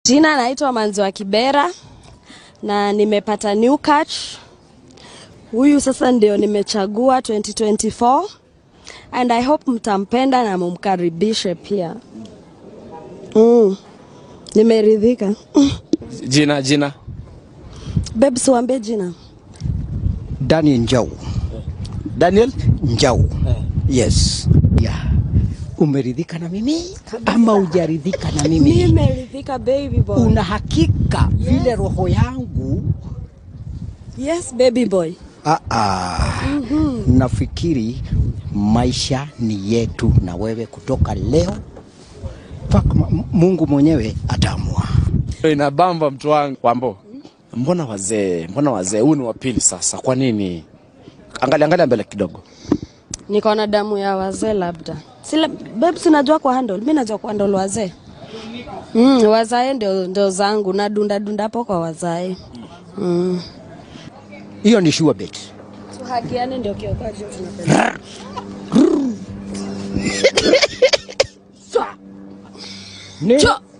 Jina naitwa Manzi wa Kibera na nimepata new catch. Huyu sasa ndio nimechagua 2024 and I hope mtampenda na mumkaribishe pia. Nimeridhika. Jina. Babes waambie jina. Daniel Njau. Daniel Njau. Yes. Yeah. Umeridhika na mimi ama hujaridhika na mimi? Mimi nimeridhika baby boy. Una hakika vile roho yangu? Yes baby boy. Nafikiri maisha ni yetu na wewe kutoka leo Mungu mwenyewe ataamua. Inabamba mtu wangu. Wambo. Mbona wazee? Huu ni wa pili sasa. Kwa nini? Angalia mbele kidogo. Niko na damu ya wazee labda. Sila babes unajua kwa handle. Mimi najua kwa handle wazee. Wazee ndio zangu na dunda hapo kwa wazee. Hiyo ni sure bet. Tuhagiane ndio kiokaji tunapenda. Cho